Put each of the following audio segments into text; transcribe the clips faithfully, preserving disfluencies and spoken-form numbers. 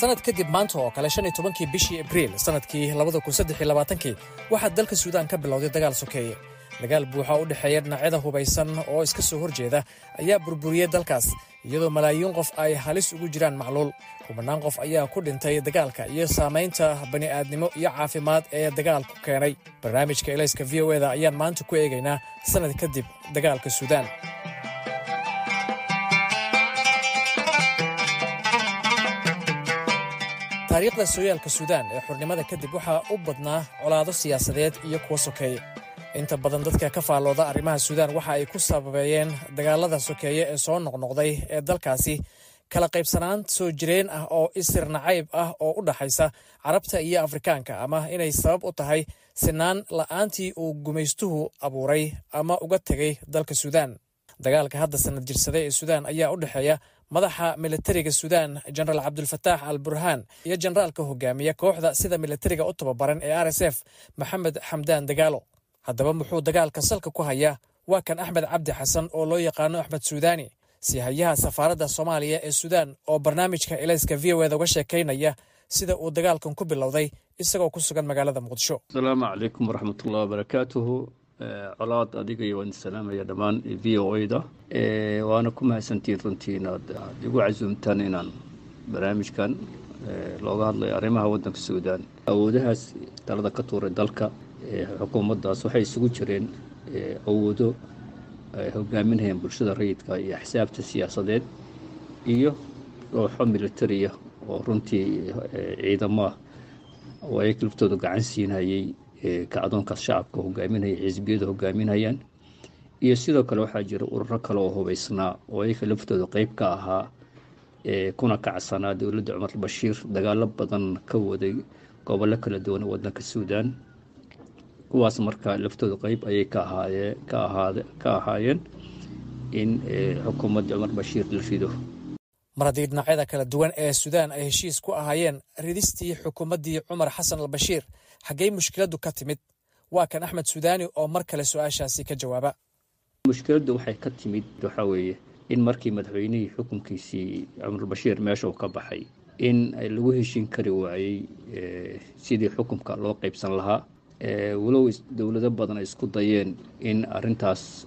sanad kadib maanta oo kale shan iyo tobankii bishii Abriil sanadkii labada kun saddex iyo labaatan waxaa dalka Suudaan ka bilowday dagaal sokeeye. dagaal buuxa u dhexeeya dhinacyada hubaysan oo iska soo horjeeda ayaa burburiyay dalkaas iyadoo malaayiin qof ay halis ugu jiraan macluul. kumanaan qof ayaa ku dhintay dagaalka iyo saamaynta bani'aadnimo iyo caafimaad ee dagaalku keenay. barnaamijka Elayska V O A-da ayaan maanta ku eegaynaa sanad kadib dagaalka Suudaan. taariikhda sooyaalka Suudaan ee xornimada kadib waxaa u badnaa colaado siyaasadeed iyo kuwa sokeeye. inta badan dadka ka faallooda arrimaha Suudaan waxa ay ku sababeeyeen dagaalada sokeeye ee soo noqnoqday ee dalkaasi kala qaybsanaan soo jireen ah oo isir nacayb ah oo u dhaxaysa Carabta iyo Afrikaanka, ama inay sabab u tahay sinaan la'aantii uu gumaystuhu abuuray ama uga tegay dalka Suudaan. dagaalka hadda sanad jirsaday ee Suudaan ayaa u dhexeeya madaxa militariga Suudaan General Abdul Fattah al-Burhan iyo generaalka hogaamiya kooxda sida militariga u tababaran ee R S F Maxamed Xamdaan Dagaalo. haddaba muxuu dagaalka salka ku hayaa? waa kan Axmed Cabdi Xasan oo loo yaqaano Axmed Suudaani, sihayaha safaaradda Soomaaliya ee Suudaan, oo barnaamijka Elayska V O A-da uga sheekaynaya sida uu dagaalkan ku bilowday isagoo ku sugan magaalada Muqdisho. Asalaamu calaykum waraxmatullahi wabarakaatuhu. colaad adiga iyo waan salaamaya dhammaan V O A-da. waana ku mahadsantiin runtii inaad igu casuumtaan inaan barnaamijkan looga hadlayo arrimaha waddanka Suudaan. awoodahaas talada ka tuuray dalka xukuumaddaas waxay isugu jireen awoodo ay hogaaminayaan bulshada rayidka iyo axsaabta siyaasadeed iyo kooxo militariya oo runtii ciidamo oo ay kaliftooda gacan siinayay kacdoonkaas shacabka hogaaminaya xisbiyada hogaaminayaan. iyo sidoo kale waxaa jira ururo kale oo hubaysnaa oo ay kaliftooda qayb ka ahaa kuna kacsanaa dowladda Cumar al-Bashiir, dagaalo badan ka waday gobollo kala duwan oo waddanka Suudaan. kuwaas marka laftooda qayb ayay ka ahaayeen ka ahaade ka ahaayeen in xukuumadda Cumar al-Bashiir la rido. mar haddii dhinacyada kala duwan ee Suudaan ay heshiis ku ahaayeen ridistii xukuumaddii Cumar Xasan al-Bashiir, xaggee mushkiladdu ka timid? waa kan Axmed Suudaani oo mar kale su-aashaasi ka jawaaba. mushkiladdu waxay ka timid waxaa weeye in markii madaxweynihii xukunkiisii Cumar al-Bashiir meesha uu ka baxay in lagu heshiin kari waayey sidii xukunka loo qaybsan lahaa. walow dowlado badan ay isku dayeen in arrintaas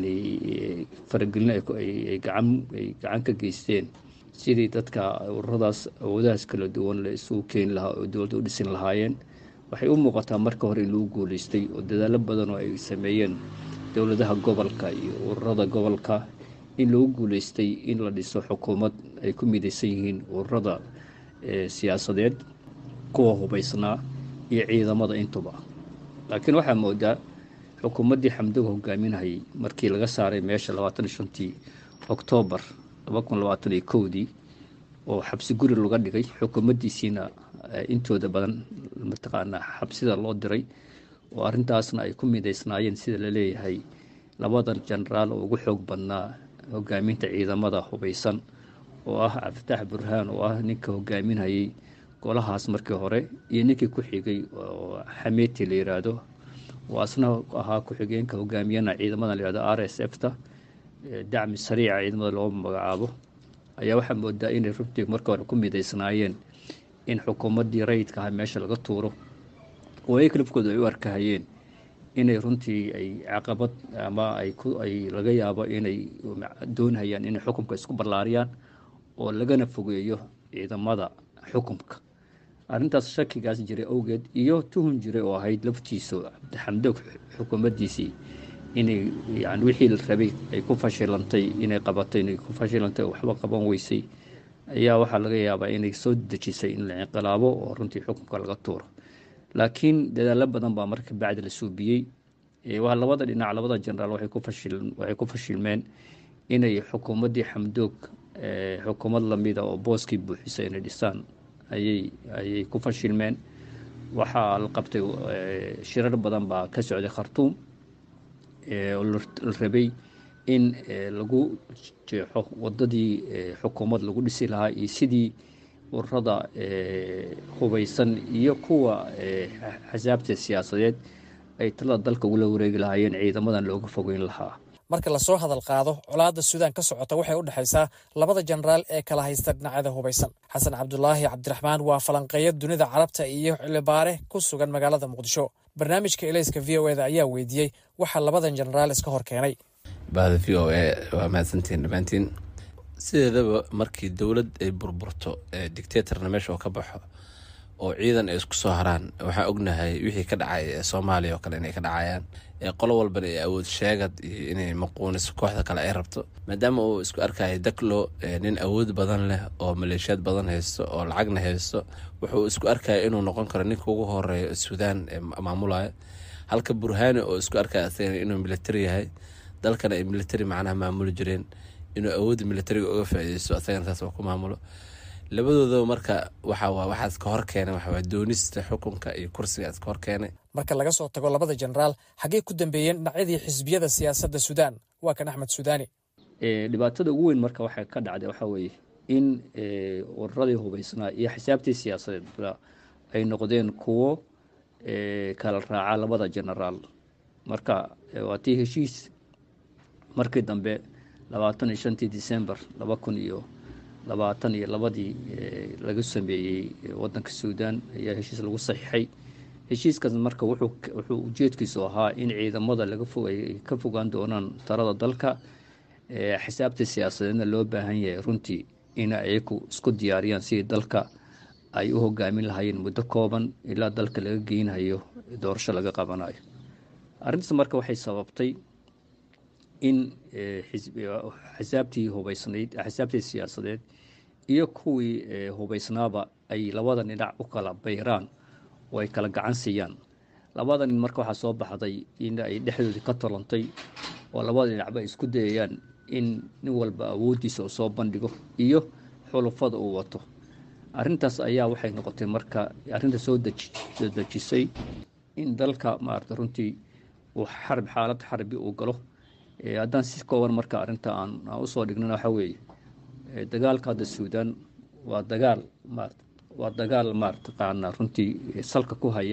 yacni faragelin ay gacan ay gacan ka geysteen sidii dadka ururadaas awoodahaas kala duwan la isugu keeni lahaa oo dowladda u dhisin lahaayeen. waxay u muuqataa marka hore in lagu guulaystay oo dadaalo badan oo ay sameeyeen dowladaha gobolka iyo ururada gobolka in lagu guulaystay in la dhiso xukuumad ay ku midaysan yihiin ururada siyaasadeed, kuwa hubaysnaa iyo ciidamada intuba. laakiin waxaa moodaa xukuumaddii Xamdoog hogaaminayay markii laga saaray meesha labaatan iyo shantii Oktoobar laba kun labaatan iyo kowdii oo xabsi guri laga dhigay, xukuumaddiisiina intooda badan mataqaanaa xabsida loo diray, oo arrintaasna ay ku midaysnaayeen sida la leeyahay labadan jenaraal oo ugu xoog badnaa hogaaminta ciidamada hubaysan oo ah Abdulfataax Burhaan oo ah ninka hogaaminayay golahaas markii hore, iyo ninkii ku xigay oo Xameeti la yiraahdo oo asna ahaa ku xigeenka hogaamiyana ciidamada la yiraahdo R S F-ta dacmi sariica ciidamada loo magacaabo. ayaa waxaa moodaa inay runtii markii hore ku midaysnaayeen in xukuumaddii rayidka ah meesha laga tuuro, oo ay kalifkooda ay u arkahayeen inay runtii ay caqabad ama ay ku ay laga yaabo inay doonayaan inay xukunka isku ballaariyaan oo lagana fogeeyo ciidamada xukunka. arrintaas shakigaas jiray awgeed iyo tuhun jiray oo ahayd laftiisa Xamdoog xukuumaddiisii inay yani wixii la rabay ay ku fashilantay inay qabatay inay ku fashilantay waxba qaban weysay, ayaa waxaa laga yaabaa inay soo dejisay in la inqilaabo oo runtii xukunka laga tuuro. laakiin dadaalo badan baa marka bacdi la suubiyey. waa labada dhinac labada jenaraal waxay ku fashil waxay ku fashilmeen inay xukuumaddii Xamdoog xukuumad lamida oo booskii buuxisay inay dhisaan ayay ayay ku fashilmeen. waxaa la qabtay shirar badan baa ka socday Khartoum oo la rabay in lagu jeexo wadadii xukuumad lagu dhisi lahaa iyo sidii ururada hubaysan iyo kuwa xasaabta siyaasadeed ay talada dalka ugu wareegi lahaayeen ciidamadan looga fogeyn lahaa. marka lasoo hadal qaado colaadda suudaan ka socota waxay u dhexaysaa labada jenaraal ee kala haysta dhinacyada hubaysan. xasan cabdulaahi cabdiraxmaan waa falanqeeya dunida carabta iyo xilibaare ku sugan magaalada muqdisho. barnaamijka Ilayska V O A da ayaa weydiiyey waxa labadan jenaraal iska hor keenay. bahda V O A waa mahadsantiin dhammaantiin. sideedaba markii dowlad ay burburto ee dictatorna meesha oo ka baxo oo ciidan ay isku soo haraan, waxaan ognahay wixii ka dhacay ee Soomaaliya oo kale inay ka dhacayaan, ee qolo walbana ay awood sheegad iyo inay maquuniso kooxda kale ay rabto, maadaama uu isku arkaya Daglo nin awood badan leh oo maleeshiyad badan haysto oo lacagna haysto, wuxuu isku arkaya inuu noqon karo ninka ugu horeeya Suudaan ee maamulaya, halka Burhani oo isku arkaya inuu military yahay, dalkana ay military macnaha maamuli jireen, inuu awood military uga faa'iideysto asagana taas oo ku maamulo. labadooda marka waxa waa waxaas ka hor keenay waxa waa doonista xukunka iyo kursigaas ka hor keenay. marka laga soo tago labada jenaraal xagee ku dambeeyeen dhinacyadii xisbiyada siyaasadda Suudaan? waa kan Axmed Suudaani. ee dhibaatada ugu weyn marka waxa ka dhacday waxa weeye in ee wararadii hubaysnaa iyo xisaabtii siyaasadeed ay noqdeen kuwo ee kala raaca labada jenaraal. marka waa tii heshiis markii dambe labaatan iyo shantii December laba kun iyo labaatan iyo labadii laga sameeyay wadanka Suudaan ayaa heshiis lagu saxiixay. heshiiskaas marka wuxuu wuxuu ujeedkiisu ahaa in ciidamada laga fogay ka fogaan doonaan talada dalka, ee xisaabta siyaasadeedna loo baahan yahay runtii in ay ku isku diyaariyaan si dalka ay u hogaamin lahaayeen muddo kooban ilaa dalka laga geynayo doorasho laga qabanayo. arrintaas marka waxay sababtay in xisaabtii hubaysnayd xisaabtii siyaasadeed iyo kuwii hubaysnaaba ay labada dhinac u kala bayraan oo ay kala gacan siiyaan. labada nin marka waxaa soo baxday in ay dhexdoodii ka tolantay oo labada dhinacba isku dayayaan in nin walba awoodiisa soo bandhigo iyo xulufada uu wato. arrintaas ayaa waxay noqotay marka arrinta soo dejisay in dalka maarta runtii uu xarb xaalad xarbi uu galo. haddaan si kooban marka arrinta aan u soo dhignana waxa weeye dagaalka hadda Suudaan waa dagaal maarta waa dagaal maarta qaana runtii salka ku haya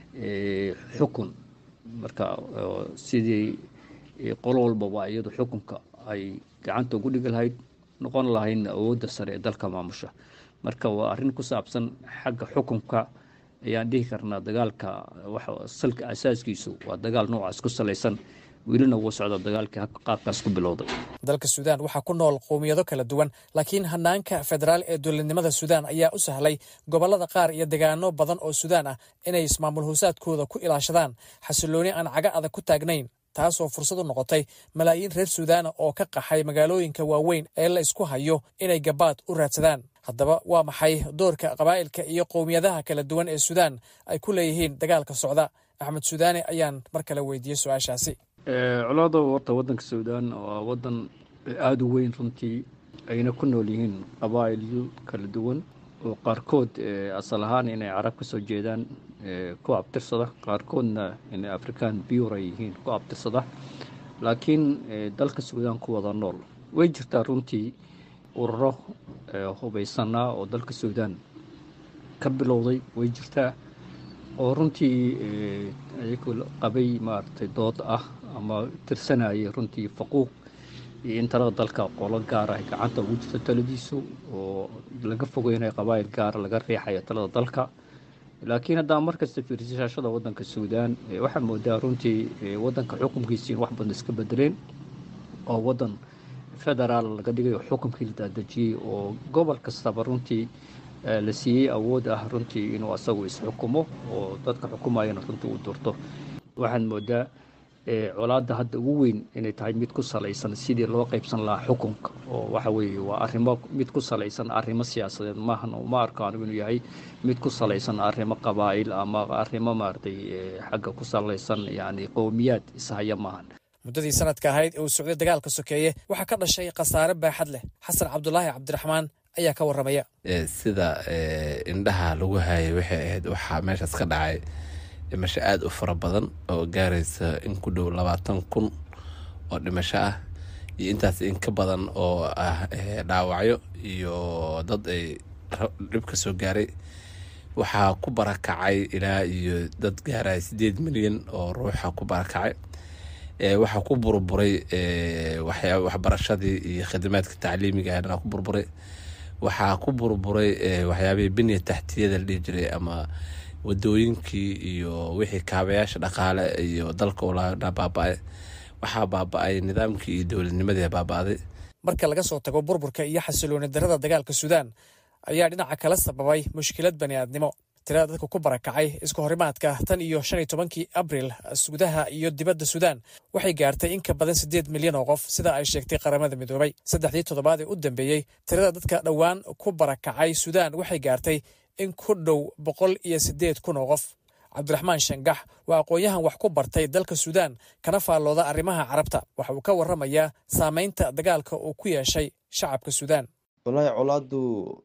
xukun. marka sidii qolo walba waa iyadu xukunka ay gacanta ugu dhigi lahayd noqon lahayn awoodda sare ee dalka maamusha. marka waa arrin ku saabsan xagga xukunka ayaan dhihi karnaa dagaalka waxa salka asaaskiisu waa dagaal noocaas ku salaysan, welina wuu socda dagaalkii qaabkaas ku bilowday. dalka Suudaan waxaa ku nool qowmiyado kala duwan, laakiin hanaanka federaal ee dowladnimada Suudaan ayaa u sahlay gobolada qaar iyo deegaano badan oo Suudaan ah inay ismaamul hoosaadkooda ku ilaashadaan xasilooni aan caga adag ku taagnayn, taasoo fursad u noqotay malaayiin reer Suudaan oo ka qaxay magaalooyinka waaweyn ee la isku hayo inay gabaad u raadsadaan. haddaba waa maxay doorka qabaa'ilka iyo qowmiyadaha kala duwan ee Suudaan ay ku leeyihiin dagaalka socda? Axmed Suudaani ayaan mar kale weydiiyey su-aashaasi. colaadda horta wadanka Suudaan waa wadan aada u weyn runtii, ayna ku nool yihiin qabaa'ilyo kala duwan oo qaarkood asal ahaan inay carab ka soo jeedaan ku abtirsada, qaarkoodna inay Afrikaan biyuura yihiin ku abtirsada, laakiin dalka Suudaan ku wada nool. way jirtaa runtii ururo hubaysanaa oo dalka Suudaan ka bilowday, way jirtaa oo runtii ayagu qabay maartay dood ah ama tirsanaya runtii faquuq iyo in talada dalka qolo gaar ah gacanta ugu jirto taladiisu oo laga fogeynayo qabaa'il gaar laga riixayo talada dalka. laakiin haddaan markasta fiirsashada wadanka Suudaan waxaa moodaa runtii wadanka xukunkiisa in wax badan iska bedeleen oo wadan federaal laga dhigayo xukunkii la daadejiyey oo gobol kastaba runtii la siiyey awood ah runtii inuu asagu isxukumo oo dadka xukumayana runtii uu doorto. waxaan moodaa colaadda hadda ugu weyn inay tahay mid ku salaysan sidii loo qaybsan lahaa xukunka, oo waxa weeye waa arrimo mid ku salaysan arrimo siyaasadeed maahan oo ma arkaan inuu yahay mid ku salaysan arrimo qabaa'il ama arrimo maartay xagga ku salaysan yacni qowmiyaad ishaya maahan. muddadii sanadka ahayd ee uu socday dagaalka sokeeye waxaa ka dhashay khasaare baaxad leh. xasan cabdulaahi cabdiraxmaan ayaa ka warramaya. sida indhaha lagu hayay waxay ahayd waxaa meeshaas ka dhacay dhimasho aada u fara badan oo gaaraysa in ku dhow labaatan kun oo dhimasho ah iyo intaas in ka badan oo ah dhaawacyo iyo dad ay dhib ka soo gaaray. waxaa ku barakacay ilaa iyo dad gaaraya sideed milyan oo ruuxa ku barakacay. waxaa ku burburay waxbarashadii iyo khidmaadka tacliimiga ahna ku burburay. waxaa ku burburay waxyaabihii biniya taxtiyada la dhihi jiray ama wadooyinkii iyo wixii kaabayaasha dhaqaale iyo dalka ula baaba'ay. waxaa baaba'ay nidaamkii iyo dowladnimadii baaba'day. marka laga soo tago burburka iyo xasilooni darrada dagaalka Suudaan ayaa dhinaca kala sababay mushkilad bani'aadnimo. tirada dadka ku barakacay isku horimaadka tan iyo shan iyo tobankii Abriil gudaha iyo dibadda Suudaan waxay gaartay in ka badan siddeed milyan oo qof sida ay sheegtay qaramada midoobay. saddexdii toddobaad ee u dambeeyay tirada dadka dhawaan ku barakacay Suudaan waxay gaartay in ku dhow boqol iyo siddeed kun oo qof. Cabdiraxmaan Shangax waa aqoonyahan wax ku bartay dalka Suudaan kana faallooda arrimaha carabta. waxa uu ka warramayaa saameynta dagaalka uu ku yeeshay shacabka Suudaan. wallahi colaadu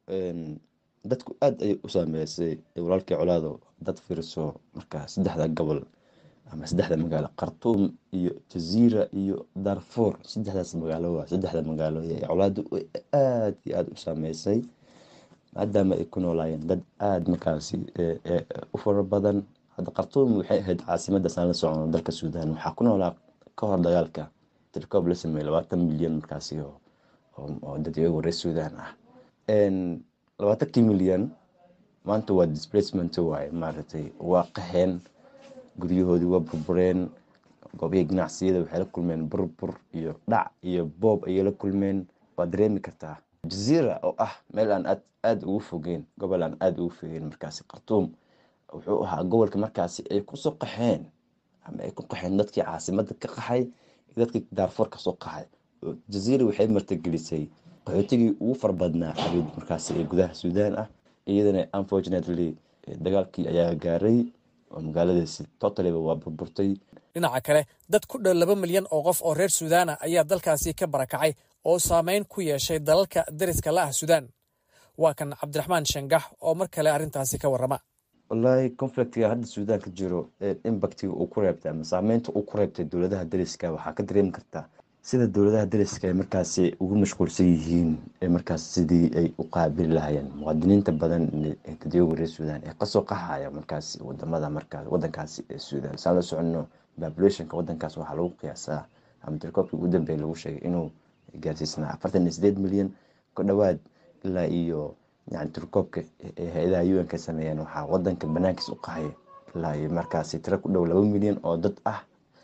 dadku aad ay u saameysay. walaalkii colaado dad fiirso marka saddexda gobol ama saddexda magaalo Khartoum iyo Jazeera iyo Darfur saddexdaas magaalo waa saddexda magaalo ee colaadu aad iyo aad u saameysay maadaama ay ku noolaayeen dad aad markaasi u fara badan. hadda Khartoum waxay ahayd caasimadda sanad socon dalka Suudaan. waxaa ku noolaa ka hor dagaalka tirkoob la sameeyay labaatan milyan markaasi oo oo dad iyagu reer Suudaan ah. labaatan milyan maanta waa displacement waaye maaragtay waa qaxeen guryahoodii waa burbureen. goobihii ganacsiyada waxay la kulmeen burbur iyo dhac iyo boob ayay la kulmeen. waa dareemi kartaa. Jazeera oo ah meel aan aad aad ugu fogeen gobol aan aad ugu fogeen markaasi Khartoum wuxuu ahaa gobolka markaasi ay ku soo qaxeen ama ay ku qaxeen dadkii caasimadda ka qaxay iyo dadkii Darfur ka soo qaxay. Jazeera waxay martigelisay qaxootigii ugu farbadnaa xabid markaasi ee gudaha Suudaan ah. iyadana unfortunately dagaalkii ayaa gaaray oo magaaladaasi totally waa burburtay. dhinaca kale dad ku dhow laba milyan oo qof oo reer Suudaan ah ayaa dalkaasi ka barakacay oo saameyn ku yeeshay dalalka dariska la ah Suudaan. waa kan Cabdiraxmaan Shangax oo mar kale arrintaasi ka warrama. wallahi conflictiga hadda Suudaan ka jiro impactiga uu ku reebtay ama saameynta uu ku reebtay dowladaha dariska waxaa ka dareemi kartaa sida dowladaha dariska ay markaasi ugu mashquulsan yihiin ee markaas sidii ay u qaabili lahaayeen muwaadiniinta badan ee dadweynaha reer Suudaan ee ka soo qaxaya markaasi wadamada markaas wadankaasi ee Suudaan. saan la socono populationka wadankaas waxaa lagu qiyaasaa ama tirkoobkii ugu dambeeyay lagu sheegay inuu gaarsiisnaa afartan iyo siddeed milyan ku dhawaad ilaa iyo yani tirkoobka ee hay'adaha U N ka sameeyeen waxaa wadanka banaankiisa u qaxay ilaa iyo markaasi tiro ku dhow laba milyan oo dad ah.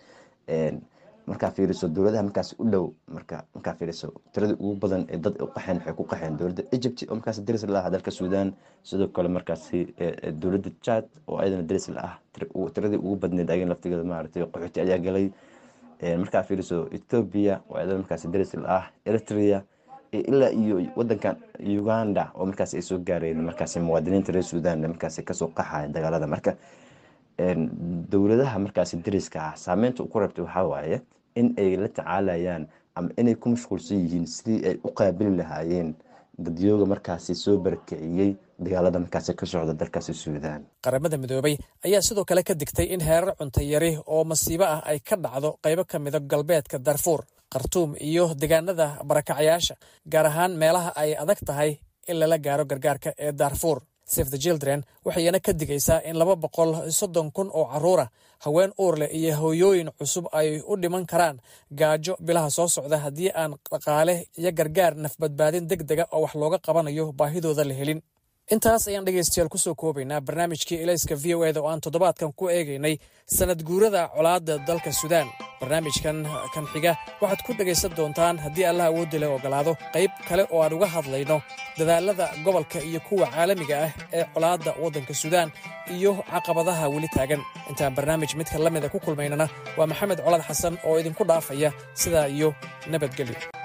markaa fiiriso dowladaha markaas u dhow marka markaa fiiriso tirada ugu badan ee dad u qaxeen waxay ku qaxeen dowladda Egypt oo markaas daris la ah dalka Suudaan. sidoo kale markaas dowladda Chad oo ayadana daris la ah tiradii ugu badneed ayaan laftigeeda maaragtay qaxooti ayaa galay. markaa fiiriso Ethiopia oo ayadana markaas daris la ah Eritrea ilaa iyo wadankan Uganda oo markaas ay soo gaareen markaas muwaadiniinta reer Suudaan markaas ka soo qaxay dagaalada. marka dowladaha markaas dariska ah saameynta uu ku reebtay waxa waaye in ay la tacaalayaan ama inay ku mashquulsan yihiin sidii ay u qaabili lahaayeen dadyooga markaasi soo barakiciyey dagaalada markaasi ka socda dalkaasi Suudaan. qaramada midoobay ayaa sidoo kale ka digtay in heerar cunto yari oo masiibo ah ay ka dhacdo qaybo ka mid ah galbeedka Darfur, Khartoum iyo deegaanada barakacayaasha gaar ahaan meelaha ay adag tahay in lala gaaro gargaarka ee Darfur. Save the Children waxayna ka digaysaa in laba boqol soddon kun oo carruur ah haween uur leh iyo hooyooyin cusub ay u dhiman karaan gaajo bilaha soo socda haddii aan dhaqaale iyo gargaar nafbadbaadin degdega oo wax looga qabanayo baahidooda la helin. intaas ayaan dhegaystayaal ku soo koobaynaa barnaamijkii Ilayska V O A da oo aan toddobaadkan ku eegaynay sanad guurada colaadda dalka Suudaan. barnaamijkan kan xiga waxaad ku dhagaysan doontaan haddii Allah awood leh ogolaado qayb kale oo aan uga hadlayno dadaalada gobolka iyo kuwa caalamiga ah ee colaadda waddanka Suudaan iyo caqabadaha weli taagan. intaan barnaamij midka la mid ah ku kulmaynana waa Maxamed Colaad Xasan oo idinku dhaafaya sidaa iyo nabadgelyo.